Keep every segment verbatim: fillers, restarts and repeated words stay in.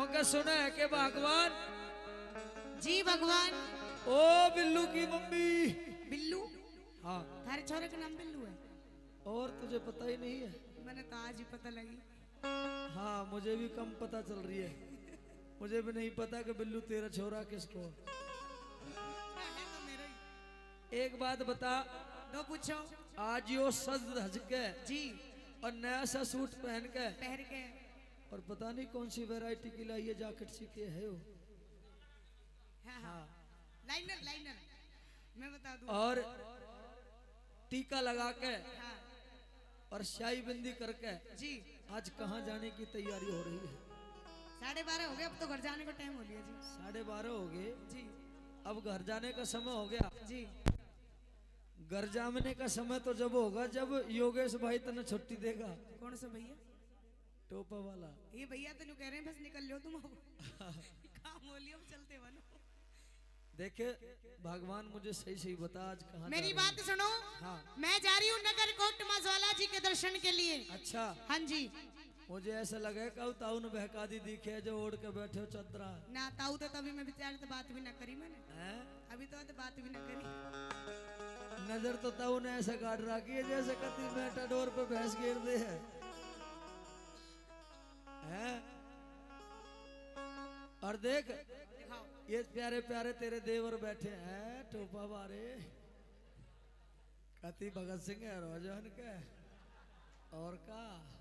के सुना है कि भगवान जी भगवान। ओ बिल्लू की मम्मी। बिल्लू? हाँ। थारे छोरे का नाम बिल्लू है? और तुझे पता ही नहीं है? मैंने तो आज ही पता लगी। हाँ मुझे भी कम पता चल रही है। मुझे भी नहीं पता कि बिल्लू तेरा छोरा किसको। तो मेरा ही। एक बात बता। दो पूछो। आज यो सज धज के जी और नया सा सूट पहन के पहन के और पता नहीं कौन सी वैरायटी की लाई है जैकेट सी के है वो। हाँ हाँ लाइनर लाइनर मैं बता दूं। और टीका लगा के हाँ और शाही बिंदी करके जी आज कहाँ जाने की तैयारी हो रही है? साढ़े बारह हो गए, अब तो घर जाने का टाइम हो गया जी। साढ़े बारह हो गए जी। अब घर जाने का समय हो गया जी। घर जाने का समय तो जब होगा जब योगेश भाई तने छुट्टी देगा। कौन सा भैया? टोपा वाला। ये भैया तो कह रहे हैं बस निकल लो तुम काम हो लियो चलते बनो। देखे भगवान मुझे सही सही बता आज कहाँ मेरी बात सुनो। हाँ। मैं जा रही हूँ नगर कोट माजवाला जी के दर्शन के लिए। अच्छा। हाँ जी। मुझे ऐसा लगे कहू ताऊ ने बहका दी दिखे जो ओढ़ के बैठे हो चदरा। ना ताऊ तो तभी मैं बेचारे तो बात भी ना करी मैंने। हैं? अभी तो, तो बात भी ना करी। नजर तो ताऊ ने ऐसा काट रखी है जैसे कति मेटाडोर पे भैंस गिर दे है। हैं? और देख ये प्यारे प्यारे तेरे देवर बैठे हैं टोपा बारे कति भगत सिंह है रोजान के और का।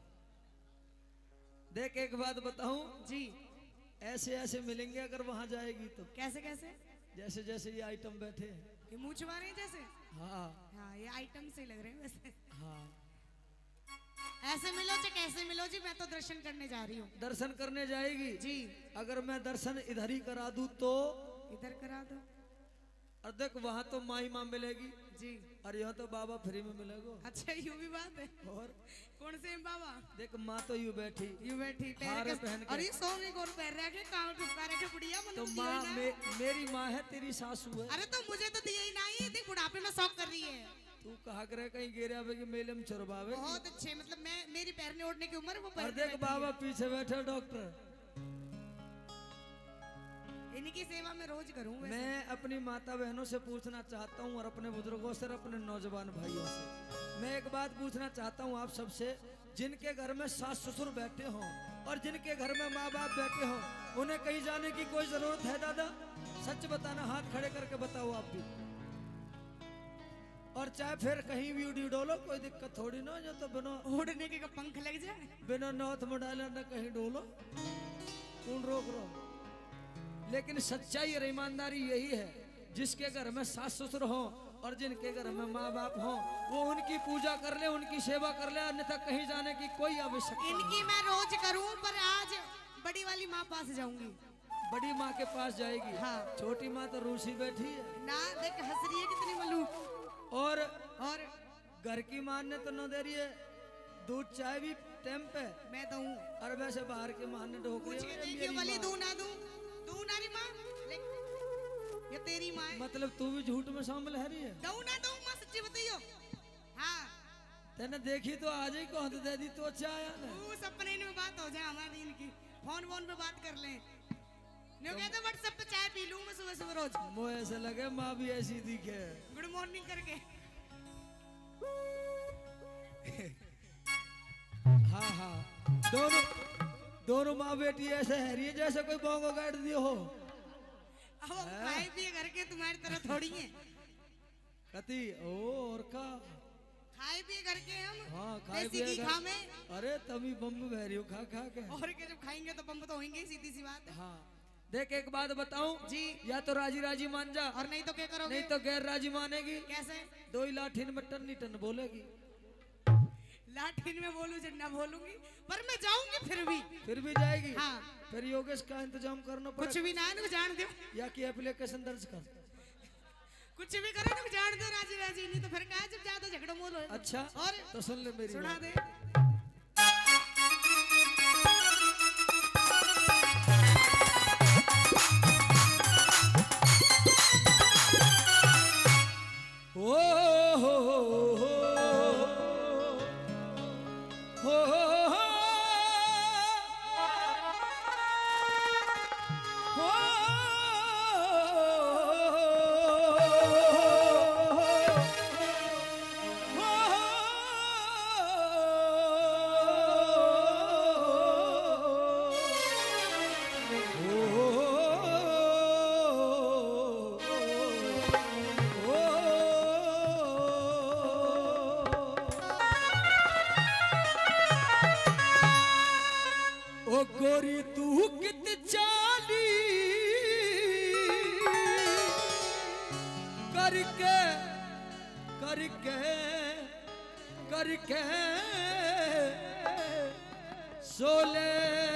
देख एक बात बताऊं जी ऐसे ऐसे मिलेंगे अगर वहां जाएगी तो। कैसे कैसे? जैसे जैसे ये आइटम बैठे हैं ये मुंह छुपा रहे हैं जैसे। हाँ हाँ ये आइटम से लग रहे हैं वैसे। हाँ ऐसे मिलो चाहे कैसे मिलो जी मैं तो दर्शन करने जा रही हूँ। दर्शन करने जाएगी जी। अगर मैं दर्शन इधर ही करा दूं तो इधर करा दो। और देख वहां तो माई माँ मिलेगी जी और यहाँ तो बाबा फ्री में मिलेगा। अच्छा यूं भी बात है। और कौन से बाबा? देख माँ तो यूं बैठी यूं बैठी हारे पहन के। और ये सोने को पैर रखे कान टुकड़ा रखे बुढ़िया तो माँ मे, मेरी माँ है तेरी सासू है। अरे तो मुझे तो दिया ही नहीं देख बुढ़ापे में शौक कर रही है। तू कहा करे कहीं गिरे आवे कि मेले में चुरबावे। बहुत अच्छे मतलब मैं मेरी पैरने ओढ़ने की उम्र वो और देख बाबा पीछे बैठे डॉक्टर। इनकी सेवा में रोज करूं। मैं अपनी माता बहनों से पूछना चाहता हूं और अपने बुजुर्गों से अपने नौजवान भाइयों से मैं एक बात पूछना चाहता हूं आप सबसे। जिनके घर में सास ससुर बैठे हों और जिनके घर में माँ बाप बैठे हों उन्हें कहीं जाने की कोई जरूरत है दादा? सच बताना हाथ खड़े करके बताओ आप भी। और चाहे फिर कहीं भी उड़ी डोलो कोई दिक्कत थोड़ी ना जो तो बिना उड़ने के पंख लग जाए बिना नौथ में डाले न कहीं डोलो कौन रोक रहा। लेकिन सच्चाई और ईमानदारी यही है जिसके घर में सास ससुर हो और जिनके घर में माँ बाप हो वो उनकी पूजा कर ले उनकी सेवा कर ले अन्यथा कहीं जाने की कोई आवश्यकता। इनकी मैं रोज करूं पर आज बड़ी वाली माँ पास जाऊंगी। बड़ी माँ के पास जाएगी? हाँ। छोटी माँ तो रूसी बैठी है ना देख हंस रही है कितनी मलूक। और और घर की माँ ने तो न दे रही है दूध चाय भी टाइम पे मैं दूं। और वैसे बाहर के माँ ने ढोक वाली दूं ना दूं दूं ना री माँ ये तेरी माँ है। मतलब तू भी झूठ में शामिल है रही है? दूं ना दूं माँ सच्ची बताइयो। हाँ तेने देखी तो आज ही कौन दे दी तो अच्छा आया ना। वो सपने में बात हो जाए हमारी इनकी फोन फोन पे बात कर लें। न्यू कहते व्हाट्सएप पे चाय पी लूं मैं सुबह सुबह रोज। मुझे ऐसा लगे माँ भी ऐसी दिखे। गुड मॉर्निंग करके। हाँ हाँ दोनों दोनों माँ बेटी ऐसे है रही है जैसे कोई बोंगो काट दियो हो। अब खाए पिए घर के तुम्हारी तरह थोड़ी है। कती ओ और का खाए पिए घर के हम। हाँ खाए पिए खा में। अरे तभी बम बह रही हो खा खा के। और के जब खाएंगे तो बम तो होंगे सीधी सी बात है। हाँ देख एक बात बताऊं जी या तो राजी राजी मान जा और नहीं तो क्या करोगे? नहीं तो गैर राजी मानेगी। कैसे? दो ही लाठीन में टन नहीं टन बोलेगी। लाठीन में बोलूं जन्ना बोलूंगी पर मैं जाऊंगी फिर भी फिर भी जाएगी। हाँ फिर योगेश का इंतजाम करना पड़ेगा। कुछ भी ना है जान दो या कि एप्लीकेशन दर्ज कर कुछ भी करे तो जान दो राजी राजी नहीं तो फिर कहा जब ज्यादा झगड़ा मोल हो। अच्छा और तो सुन ले मेरी सुना दे। ओ हो हो हो हो ओ गोरी तू कित चाली करके करके करके सोले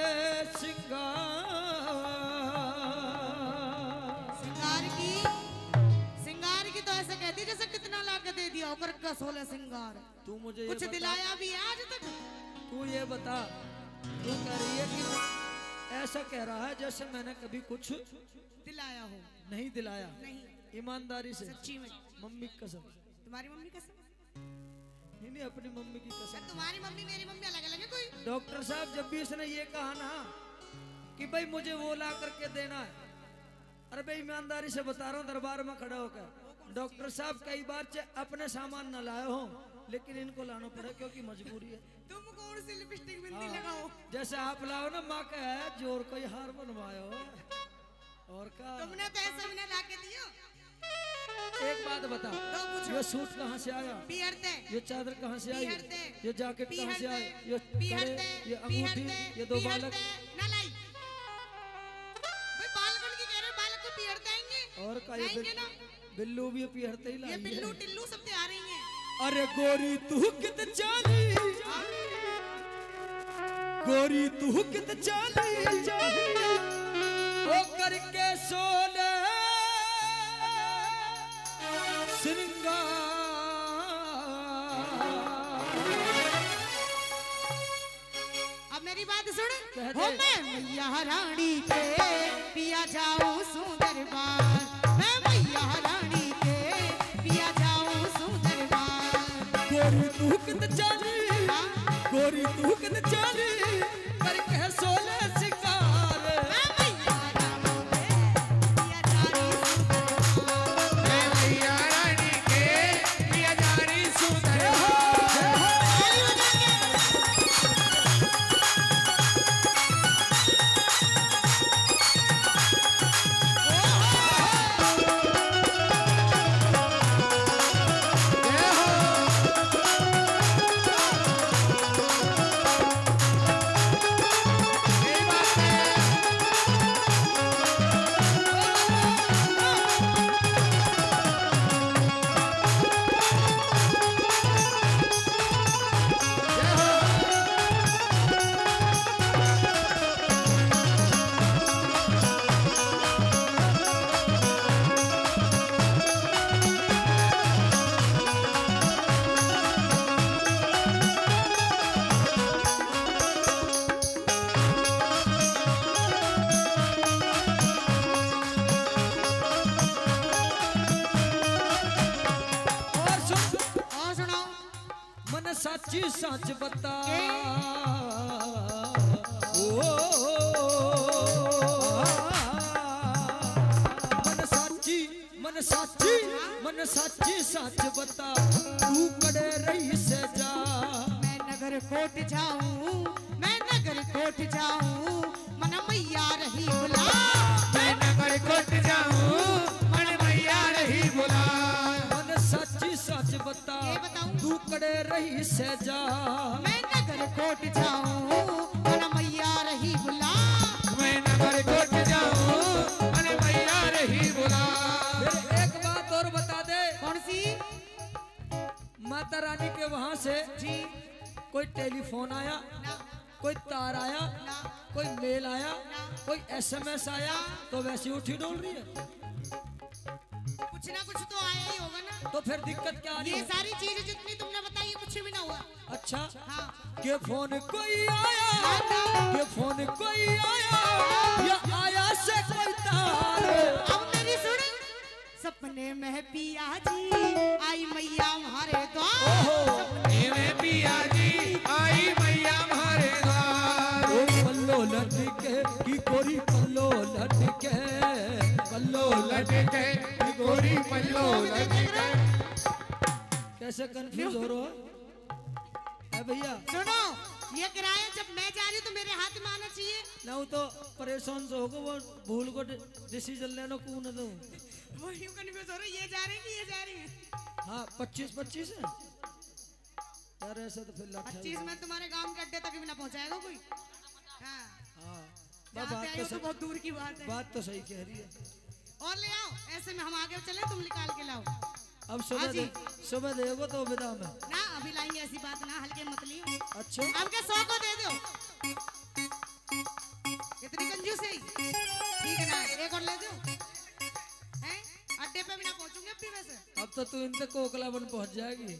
सिंगार सिंगार की सिंगार की तो ऐसे कहती जैसे कितना ला के दे दिया होकर का सोलह सिंगार। तू मुझे कुछ दिलाया भी है आज तक? तू ये बता, तू कह रही है कि ऐसा कह रहा है जैसे मैंने कभी कुछ दिलाया हो। नहीं दिलाया। नहीं, ईमानदारी से सच्ची में। मम्मी की कसम। तुम्हारी मम्मी कसम? नहीं नहीं, अपनी मम्मी की कसम। तुम्हारी मम्मी मेरी मम्मी अलग अलग है कोई? डॉक्टर साहब जब भी इसने ये कहा ना कि भाई मुझे वो ला करके देना है, अरे भाई ईमानदारी से बता रहा हूँ दरबार में खड़ा होकर, डॉक्टर साहब कई बार चे अपने सामान न लाए हो लेकिन इनको लाना पड़ा क्योंकि मजबूरी है। तुम कौन सी लिपस्टिक बिंदी हाँ, लगाओ? जैसे आप लाओ ना माँ का है जोर कोई हार बनवायो और का। तुमने तो ऐसा भी ना ला के दियो। एक बात बता, तो पूछो। ये सूट कहाँ से आया? पीहरते। ये चादर कहाँ से आई? पीहरते। ये जैकेट कहाँ से आई? ये पीहरते। कड़े, ये अंगूठी, ये दो बालक। ना लाई। भाई बालकन की कह रहे बालक को पीहरते आएंगे। और का ये आएंगे ना? बिल्लू भी पीहरते ही लाई ये है। बिल्लू टिल्लू सब तो आ रही हैं। अरे गोरी तू कित चाली, गोरी तू कित चाली ओ करके सोले श्रृंगार। अब मेरी बात सुन। कह दे। हो मैं मैया रानी के पिया जाऊं सुंदर बार, मैं मैया रानी के पिया जाऊं सुंदर बार। गोरी तू कित चाली, गोरी तू कित चाली करके सोले शिकार। मैं मैया रानी के पिया जाऊं सुंदर बार, मैं मैया रानी के पिया जानी सुंदर और सुन, और सुनाओ। मन सच्ची सच बता। के? ओ मन सच्ची मन सच्ची मन सच्ची सच बता, तू कड़े रही से जा। मैं नगर कोट जाऊं, मैं नगर कोट जाऊं, मन मैया रही बुला। मैं नगर कोट जाऊं मन मैया रही बुला। मन सच्ची सच बता, ये बताऊं? तू कड़े रही से जा। मैं नगर कोट जाऊं, मन मैया रही बुला। मैं नगर कोट जाऊं मन मैया रही बुला। फिर एक बात और बता दे, कौन सी? माता रानी के वहां से जी कोई टेलीफोन आया, ना कोई तार आया, ना कोई मेल आया, ना। कोई एसएमएस आया, तो वैसी उठी डोल रही है। कुछ ना कुछ तो आया ही होगा ना। तो फिर दिक्कत क्या आ रही ये है? सारी चीजें जितनी तुमने बताई ये कुछ भी ना हुआ। अच्छा, हाँ के फोन कोई आया, के फोन कोई आया, या आया से कोई तार। अब मेरी सुन। सपने में पिया जी आई मैया हमारे द्वार। सपने में पिया जी आई मैया हमारे द्वार। ओ पल्लो लटके की गोरी पल्लो लटके, पल्लो लटके की गोरी पल्लो लटके। कैसे कंफ्यूज हो रहे हो? ए भैया सुनो ये किराया जब मैं जा रही हूँ तो मेरे हाथ में आना चाहिए। ना वो तो परेशान से होगा वो भूल को डिसीजन लेना कौन है तो वो यूं कन्फ्यूज हो रहा है, ये जा रहे हैं कि ये जा रही है। हाँ पच्चीस पच्चीस है यार ऐसा तो फिर लाठा पच्चीस में तुम्हारे गांव के अड्डे तक भी ना पहुंचाएगा कोई। हाँ हाँ जहाँ बात पे आई तो हो तो सही बहुत दूर की बात है। बात तो सही कह रही है। और ले आओ, ऐसे में हम आगे चले, तुम निकाल के लाओ। अब सुबह हाँ जी। दे, सुबह देगो तो विदा में। ना अभी लाएंगे, ऐसी बात ना, हल्के मत लियो। अच्छा अब के सौ को दे दो, इतनी कंजूस है। ठीक है ना, एक और ले दो। हैं अड्डे पे भी ना पहुंचूंगे अब भी वैसे। अब तो तू इनसे कोकला बन पहुंच जाएगी।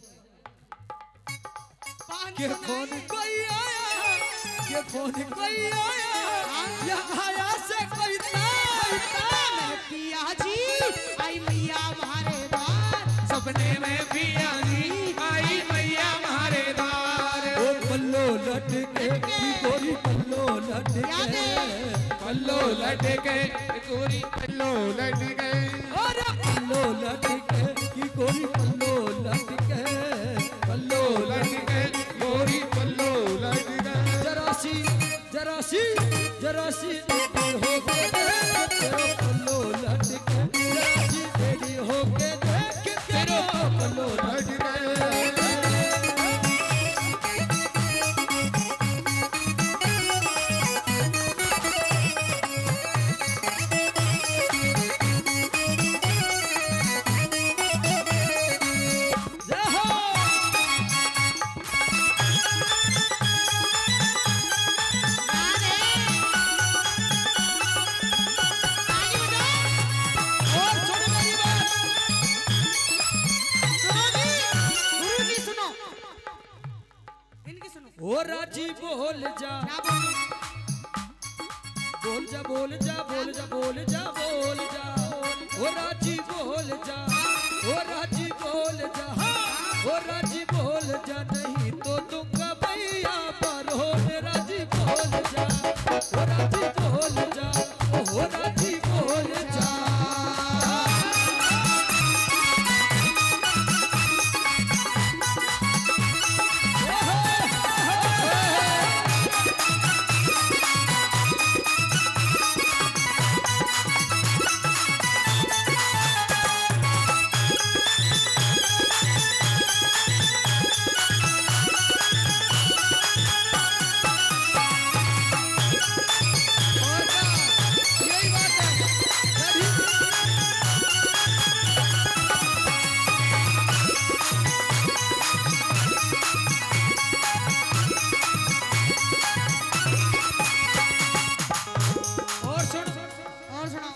पाँच के सौ फोन नहीं। कोई आया, के फोन कोई आया, या आया से कोई ताया। मैं पिया जी आई मैया हमारे द्वार, सपने में पिया जी आई मैया हमारे द्वार। ओ पल्लो लटके की गोरी पल्लो याद है? लटके, पल्लो लटके गोरी पल्लो लटके, अरे पल्लो लटके की गोरी पल्लो लटके, पल्लो लटके गोरी पल्लो लटके। जरासी जरासी जरासी देरी हो के देख तेरा पल्लो लटके, जरासी देरी हो के देख तेरा पल्लो लटके। जय हो याद है? ताली बजाओ। और सुनो मेरी बात। सुनो जी, गुरुजी सुनो, इनकी सुनो। ओ राजी बोल जा क्या बोलूं? बोल जा बोल जा बोल जा बोल जा बोल जा ओ राजी बोल जा ओ राजी बोल जा हाँ ओ राजी बोल जा नहीं तो दूंगा भैया पर हो राजी बोल जा ओ राजी बोल जा ओ राजी बोल जा। और क्या? यही बात है। और सुन और सुनाओ।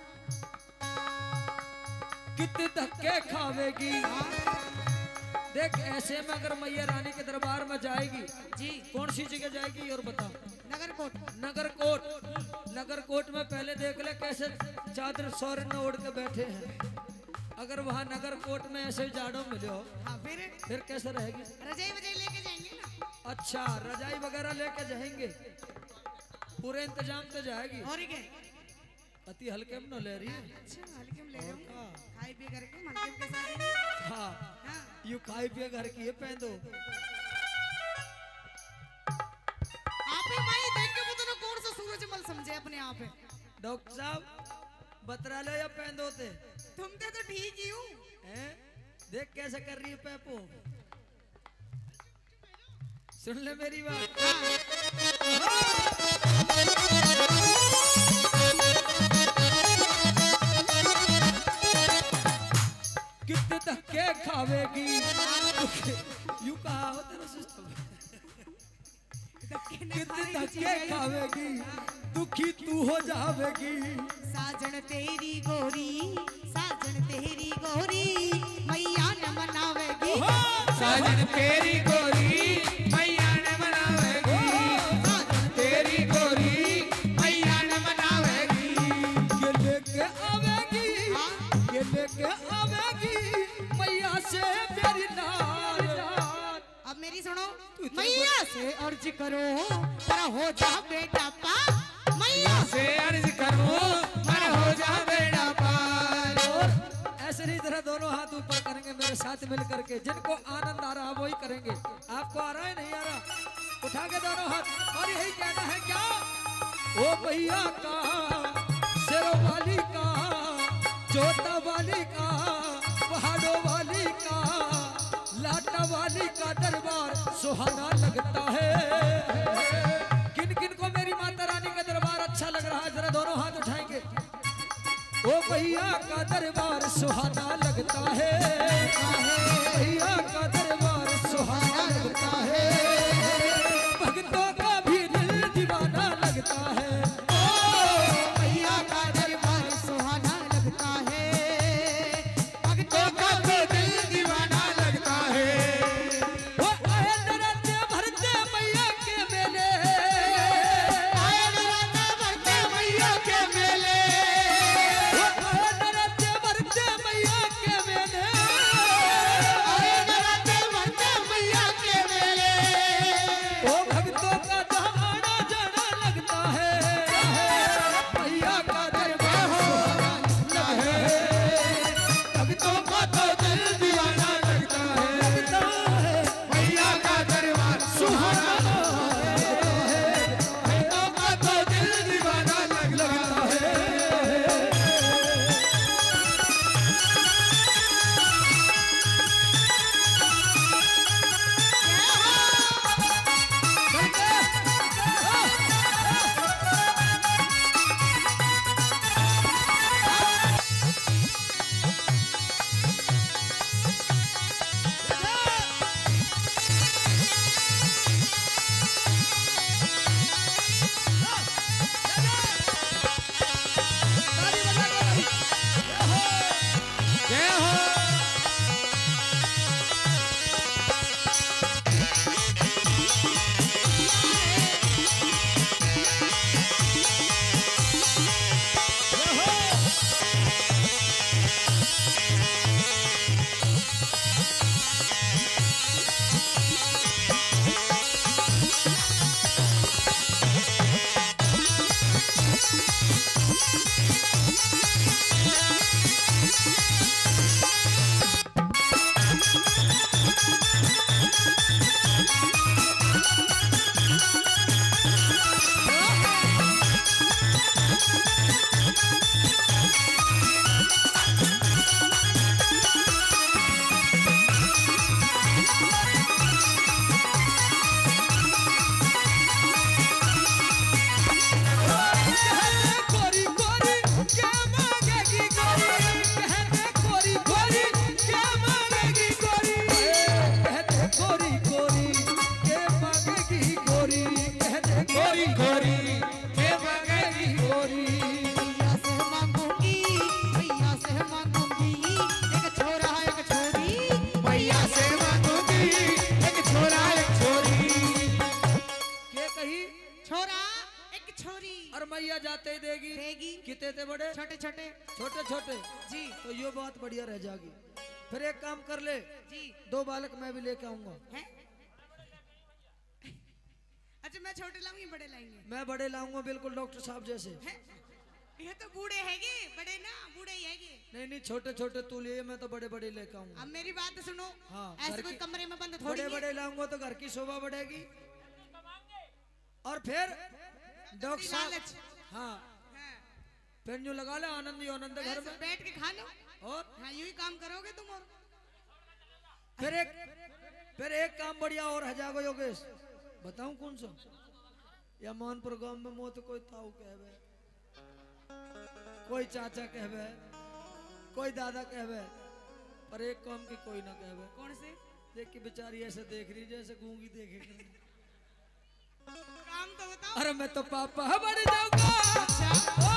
कितने धक्के खावेगी देख ऐसे में अगर मैया रानी के दरबार में जाएगी जी कौन सी जगह जाएगी और बता। Nagarkot. Nagarkot. Nagarkot में पहले देख ले कैसे चादर सौर न ओढ़ के बैठे हैं। अगर वहाँ नगर कोट में ऐसे जाड़ों मिले हो हाँ फिर फिर कैसे रहेगी। रजाई वजाई लेके जाएंगे ना। अच्छा रजाई वगैरह लेके जाएंगे पूरे इंतजाम तो जाएगी। और क्या? अति हल्के में न ले रही है। अच्छा हल्के में ले और जाऊंगी, क्या? खाई पी करके मंदिर के साथ जाएंगे। हाँ हाँ यू खाई पिए घर की ये पहन दो। आप ही भाई देख के बताना कौन सा सूरजमल समझे अपने आप है। डॉक्टर साहब बतरा लो या पहन दो थे तुम तो तो ठीक ही हूँ। हैं? देख कैसे कर रही है पैपो। सुन ले मेरी बात। कितने धक्के खावेगी यू कहा हो तेरा सिस्टम। कितने धक्के खावेगी दुखी तू हो जावेगी। साजन तेरी गोरी, साजन तेरी गोरी, मैया न मनावेगी। साजन तेरी गोरी मैया ने मनावेगी, साजन तेरी गोरी मैया ने मनावेगी। ये लेके आवेगी हाँ? ये लेके आवेगी मैया से मेरी नार। अब मेरी सुनो, इतना मैया से अर्ज करो पर हो जा बेटा पा। मैया से अर्ज करो पर हो जा बेड़ा पार। और ऐसे नहीं तरह दोनों हाथ ऊपर करेंगे मेरे साथ साथ मिल करके जिनको आनंद आ रहा वही करेंगे। आपको आ रहा है नहीं आ रहा? उठा के दोनों हाथ और यही कहना है क्या? ओ भैया का, शेरों वाली का, जोता वाली का, पहाड़ों वाली का, लाटा वाली का दरबार सुहाना लगता है। किन किन को मेरी माता रानी का दरबार अच्छा लग रहा है? जरा दोनों हाथ उठाएंगे। ओ भैया का दरबार सुहाना लगता है, भैया का दरबार सुहाना लगता है, भक्तों का भी दिल दीवाना लगता है। ओ भैया का दरबार सुहाना लगता है, भक्तों का भी दिल दीवाना लगता है। वो आए नराते भरते मैया के मेले, आए नराते भरते मैया के मेले, जाते ही देगी देगी कितने थे बड़े छोटे छोटे छोटे छोटे जी। तो ये बात बढ़िया रह जाएगी। फिर एक काम कर ले जी, दो बालक मैं भी लेके आऊंगा। अच्छा मैं छोटे लाऊंगी बड़े लाएंगे? मैं बड़े लाऊंगा बिल्कुल डॉक्टर साहब जैसे। है? ये तो बूढ़े हैगे, बड़े ना बूढ़े ही हैगे। नहीं नहीं छोटे छोटे तू लिए, मैं तो बड़े बड़े लेके आऊंगा। अब मेरी बात सुनो, हाँ, ऐसे कोई कमरे में बंद थोड़ी बड़े है। बड़े लाऊंगा तो घर की शोभा बढ़ेगी। और फिर डॉक्टर साहब हाँ फिर यूं लगा ले आनंद ही आनंद घर में बैठ के खा लो और हाँ यूं ही काम करोगे तुम। और फिर एक फिर एक काम बढ़िया और है जागो योगेश, बताऊं कौन सा? या मोहनपुर गांव में मोह तो कोई ताऊ कहवे, कोई चाचा कहवे, कोई दादा कहवे, पर एक काम की कोई ना कहवे। कौन से? देख की बेचारी ऐसे देख रही जैसे गूंगी देखे। काम तो बताओ। अरे मैं तो पापा बढ़ जाऊंगा। अच्छा।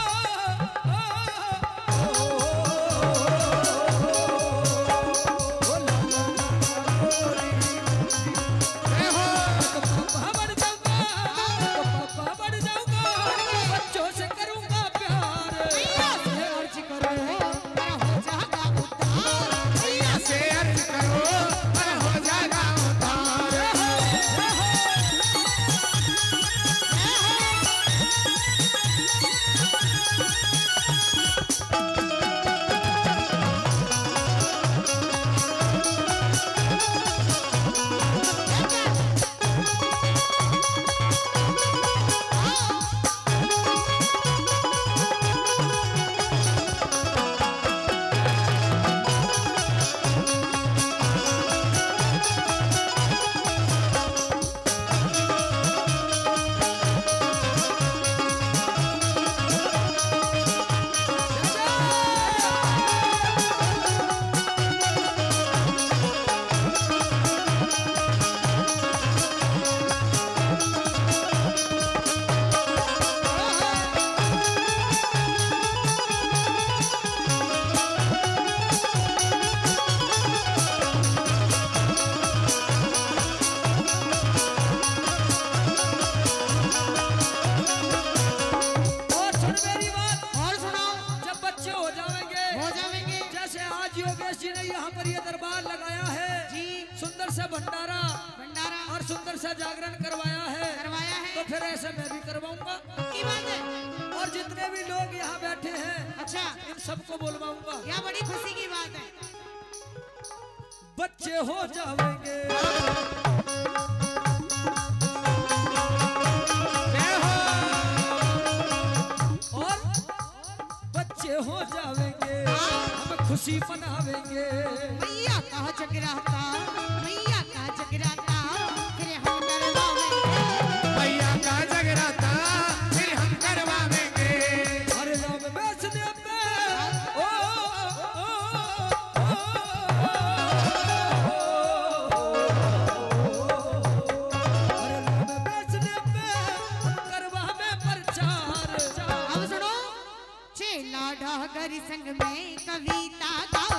आज योगेश जी ने यहाँ पर ये दरबार लगाया है जी सुंदर सा भंडारा भंडारा और सुंदर सा जागरण करवाया है करवाया है तो फिर ऐसे मैं भी करवाऊंगा की बात है और जितने भी लोग यहाँ बैठे हैं अच्छा इन सबको बुलवाऊंगा यह बड़ी खुशी की बात है बच्चे हो जाएंगे और बच्चे हो जाएंगे हम खुशी मनावेंगे मैया का जगराता मैया का जगराता फिर हम करवावेंगे मैया का जगराता फिर हम करवावेंगे हरे राम बैसने पे ओ, ओ, ओ, हरे राम बैसने पे करवावे प्रचार अब सुनो चेला डागर संग में कविता गा